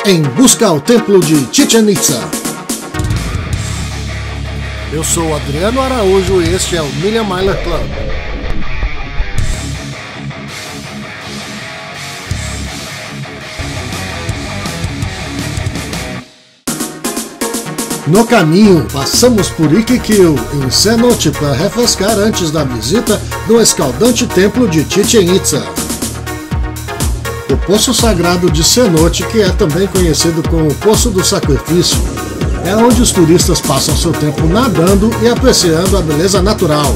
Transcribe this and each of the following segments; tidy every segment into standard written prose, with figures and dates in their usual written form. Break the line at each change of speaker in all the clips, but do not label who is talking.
em busca ao templo de Chichén Itzá. Eu sou Adriano Araújo e este é o Million Miler Club. No caminho, passamos por Iquiquil, em cenote, para refrescar antes da visita do escaldante templo de Chichén Itzá. O Poço Sagrado de Cenote, que é também conhecido como o Poço do Sacrifício, é onde os turistas passam seu tempo nadando e apreciando a beleza natural.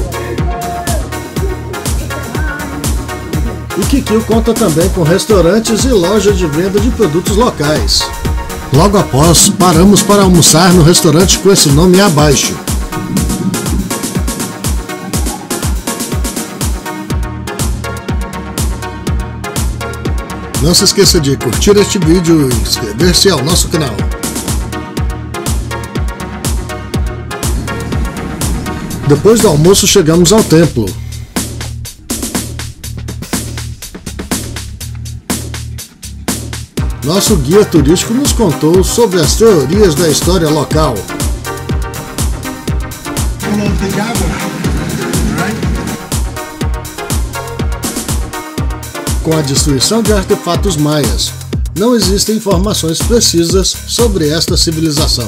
Iquiquil conta também com restaurantes e lojas de venda de produtos locais. Logo após, paramos para almoçar no restaurante com esse nome abaixo. Não se esqueça de curtir este vídeo e inscrever-se ao nosso canal. Depois do almoço chegamos ao templo. Nosso guia turístico nos contou sobre as teorias da história local. Com a destruição de artefatos maias, não existem informações precisas sobre esta civilização.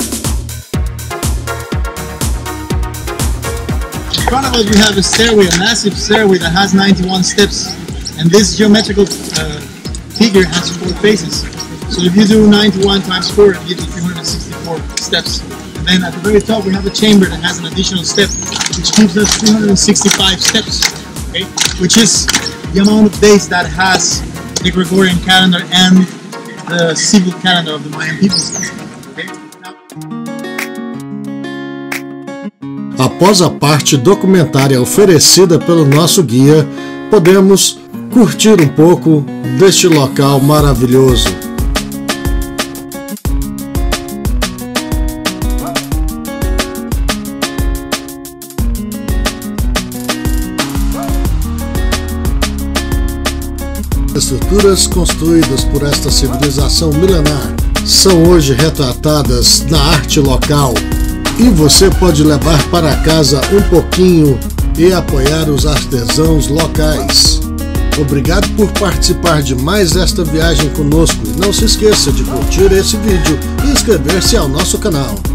In front of us we have a stairway, a massive stairway that has 91 steps, and this geometrical figure has 4 faces. So if you do 91 times 4, it gives you 364 steps. And then at the very top we have a chamber that has an additional step, which gives us 365 steps, okay? Which is the amount of days that has the Gregorian calendar and the civil calendar of the Mayan people. Okay?
Após a parte documentária oferecida pelo nosso guia, podemos curtir um pouco deste local maravilhoso. As estruturas construídas por esta civilização milenar são hoje retratadas na arte local e você pode levar para casa um pouquinho e apoiar os artesãos locais. Obrigado por participar de mais esta viagem conosco e não se esqueça de curtir esse vídeo e inscrever-se ao nosso canal.